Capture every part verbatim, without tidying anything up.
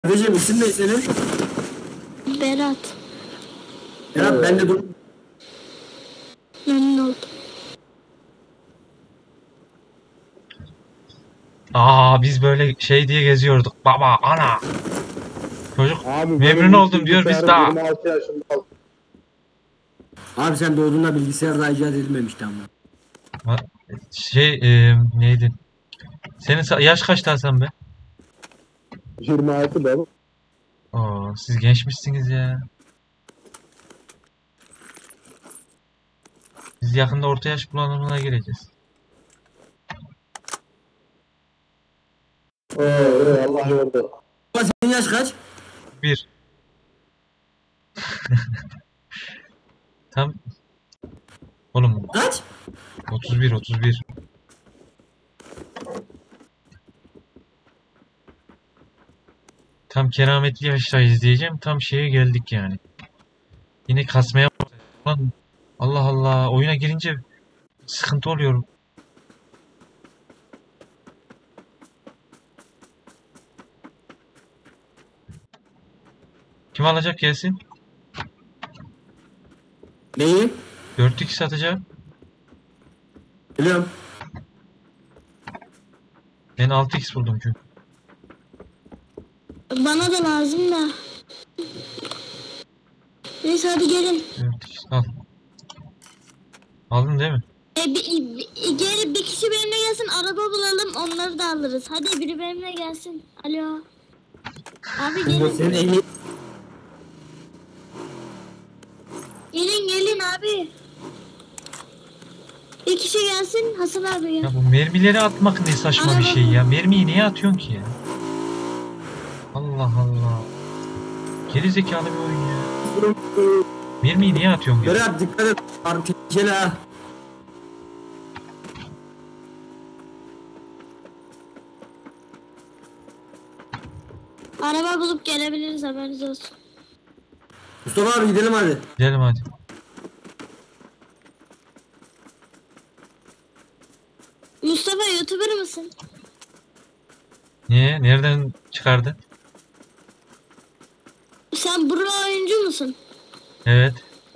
Kardeşim isim ne senin? Berat. Berat ben de dur. Memnun oldum. Aa biz böyle şey diye geziyorduk. Baba, ana. Çocuk Abi, memnun oldum diyor biz daha. yirmi altı yaşında. Abi sen doğduğunda bilgisayar daha icat edilmemişti ama. Şey e, neydi? Senin sa- yaş kaç Hasan be? yirmi altı baba. Oo, siz gençmişsiniz ya. Biz yakında orta yaş bulanımına gireceğiz. Oo, Allah yordu. Baba senin yaş kaç? Bir. Tam oğlum Kaç? otuz bir otuz bir. Tam kerametli yaştayız diyeceğim. Tam şeye geldik yani. Yine kasmaya Lan, Allah Allah, oyuna girince sıkıntı oluyor. Kim alacak gelsin? Neyi? dört x atacağım. Biliyorum. Ben altı x buldum çünkü. Bana da lazım da. Neyse hadi gelin. dört x al. Aldın değil mi? E, bir, bir, gel bir kişi benimle gelsin, araba bulalım, onları da alırız. Hadi biri benimle gelsin. Alo. Abi gelin. Senin ehliyet. Gelin gelin abi. Bir kişi gelsin, Hasan abi gel. Ya bu mermileri atmak ne saçma bir şey ya. Mermiyi niye atıyorsun ki ya? Allah Allah. Geri zekalı bir oyun ya. Mermiyi niye atıyorsun ya? Berat dikkat et. Harbi tehlikeli ha. Araba bulup gelebiliriz, haberiniz olsun. Mustafa abi gidelim hadi. Gidelim hadi. Mustafa YouTuber mısın? Niye? Nereden çıkardın? Sen pro oyuncu musun? Evet.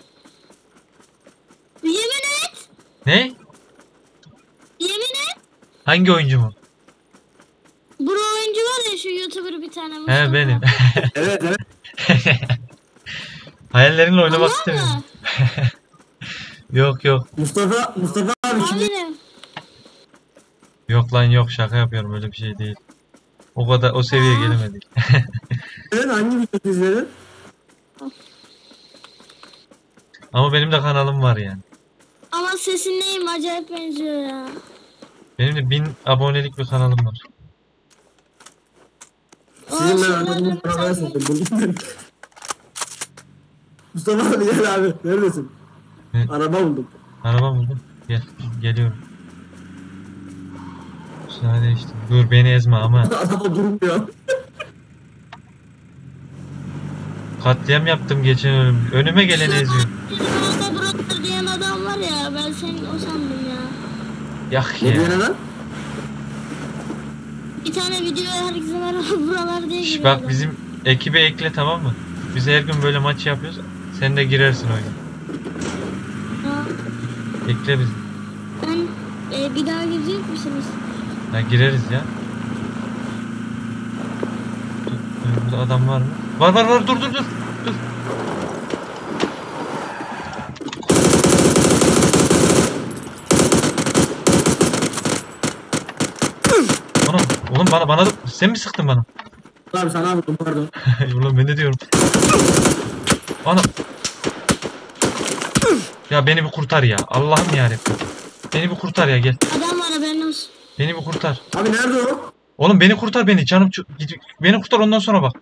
Yemin et. Ne? Yemin et. Hangi oyuncu mu? Bro oyuncu var ya, şu YouTuber bir tane Mustafa. He benim. Evet evet. Hayallerinle oynamak Allah istemiyorum. Allah. Yok yok. Mustafa Mustafa abi kim? Amirim. Yok lan yok, şaka yapıyorum, öyle bir şey değil. O kadar o seviyeye gelemedik. Sen hangi videoyu izledin? Ama benim de kanalım var yani. Ama sesin neyim acayip benziyor ya. Benim de bin abonelik bir kanalım var. Sizin ben sonra anladığım ben- arabaya satayım. Mustafa abi gel abi. Neredesin? Ne? Araba buldum. Araba buldum. Gel, geliyorum. Müsaade işte. Dur beni ezme ama. Araba durmuyor. Katliam yaptım geçen önüm. Önüme geleni eziyorum. Burada buralar diyen adam var ya, ben senin o sandım ya. Yak Ne diyorsun ya. lan? Bir tane videoya herkese merhaba buralar diye Şş, giriyor bak adam. bizim ekibe ekle, tamam mı? Biz her gün böyle maç yapıyoruz. Sen de girersin oyuna. Ha, Ekle bizi. ben e, bir daha girecek misiniz? Ya gireriz ya. Dur, burada adam var mı? Var var var, dur dur dur. Dur. Oğlum, oğlum bana bana da sen mi sıktın bana? Abi sana vurdum pardon. Ulan ben ne diyorum? Ana. Ya beni bir kurtar ya. Allah'ım yarabbim. Beni bir kurtar ya, gel. Adam var, haberin olsun. Beni bir kurtar. Abi nerede o? Oğlum beni kurtar, beni. Canım çok gidiyor. Beni kurtar, ondan sonra bak.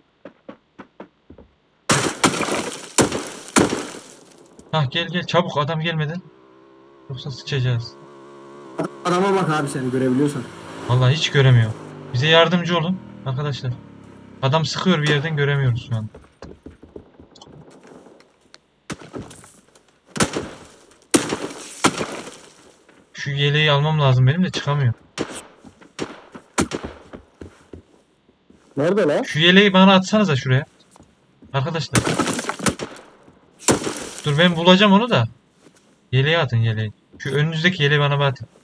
Hah gel gel çabuk, adam gelmeden. Yoksa sıçacağız. Adama bak abi seni görebiliyorsan. Vallahi hiç göremiyorum. Bize yardımcı olun arkadaşlar. Adam sıkıyor bir yerden, göremiyoruz şu an. Şu yeleği almam lazım benim de, çıkamıyor. Ne Nerede lan? Şu yeleği bana atsanıza şuraya. Arkadaşlar. Dur ben bulacağım onu da. Yeleği atın yeleği. Şu önünüzdeki yeleği bana bir atın.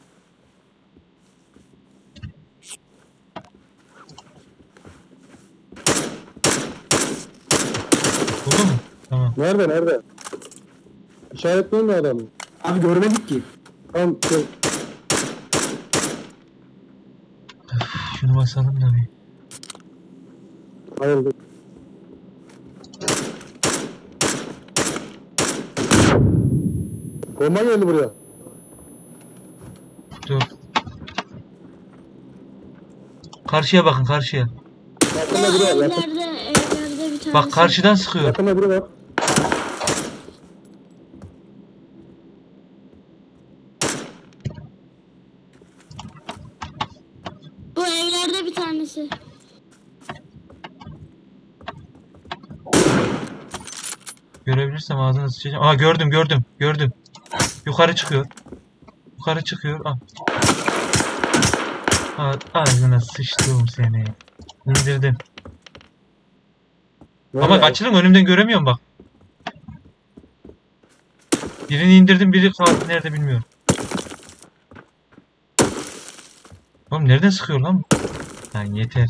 Buldun mu? Tamam. Nerede nerede? İşaretleyin mi adamı? Abi görmedik ki. Tamam. Şey, Şunu basalım da bir. hayırdır. Bomba geldi buraya. Dur. Karşıya bakın karşıya. Yakında biri var. Yakın, Evlerde, evlerde bir tanesi. Bak karşıdan sıkıyor. yakında biri var. Bu evlerde bir tanesi. Görebilirsem ağzına sıçacağım. Aa gördüm gördüm gördüm. Yukarı çıkıyor. Yukarı çıkıyor. Aa. Aa, ağzına sıçtım seni. İndirdim. Ama Nerede? kaçırın önümden göremiyorum bak. Birini indirdim biri kaldı nerede bilmiyorum. Oğlum nereden sıkıyor lan? Lan yeter.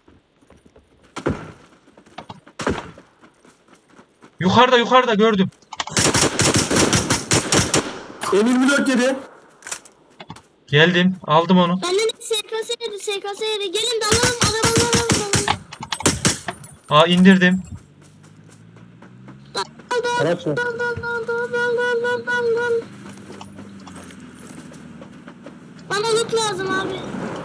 Yukarıda yukarıda gördüm. M yirmi dört yedi. Geldim aldım onu. Bende de S K S yedi, S K S yedi. Gelin dalalım, arabaları alalım, dalalım. Aa indirdim. Dal, dal, Araç mı? dal, dal, dal, dal, dal, dal, dal, dal, dal. Bana loot lazım abi.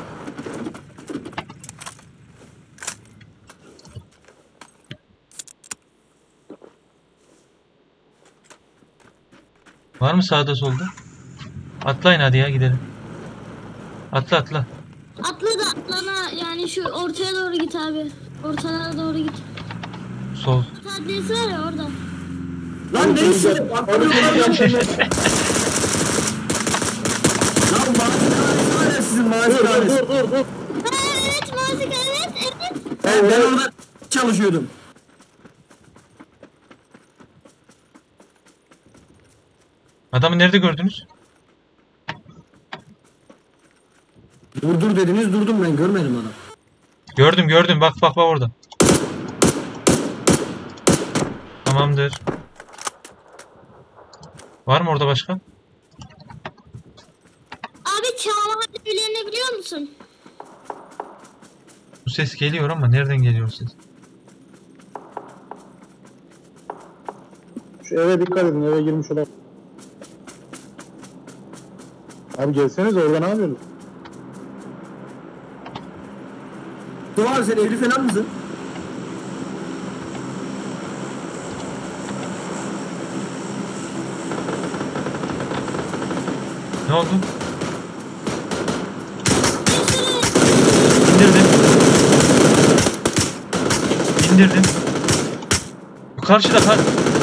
Var mı sağda solda? Atlayın hadi ya gidelim. Atla atla. Atla da atlana yani şu ortaya doğru git abi. Ortalara doğru git. Sol. Adresi var ya orada. Lan neyse. Lan bazı tanesi var ya sizin bazı Dur dur tanesi. dur dur dur. Ha, evet Mazik, evet evet. Ben, ben orada çalışıyordum. Adamı nerede gördünüz? Dur dur dediniz durdum ben görmedim adam. Gördüm gördüm bak bak bak orada. Tamamdır. Var mı orada başka? Abi Çağla Hademlerini biliyor musun? Bu ses geliyor ama nereden geliyor ses? Şu eve dikkat edin, eve girmiş olan. Abi gelseniz orada ne yapıyorsunuz? Dur abi sen evli falan mısın? Ne oldu? İndirdim. İndirdim. Karşıda kar.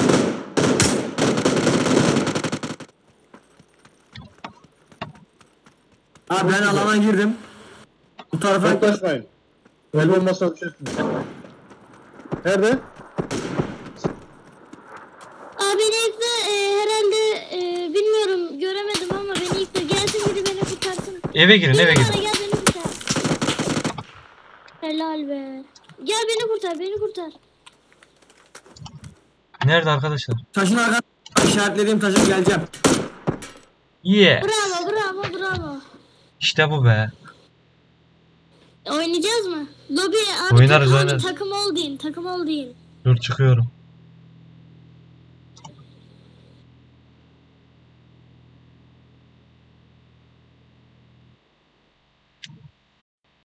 Abi ben alana girdim. Bu tarafa Yaklaşmayın. Öyle olmazsa düşersiniz. Nerede? Abi beni ilk de e, herhalde e, bilmiyorum göremedim ama beni ilk de gelsin biri beni kurtarsın. Eve girin eve Bir girin. numara gel beni kurtar. Helal be. Gel beni kurtar beni kurtar. Nerede arkadaşlar? taşın arkasına işaretlediğim taşa geleceğim. Yeah. Bravo bravo bravo. İşte bu be. E, oynayacağız mı? Lobi abi Oynarız, takım, oynarız. takım ol deyin takım ol deyin. Dur çıkıyorum.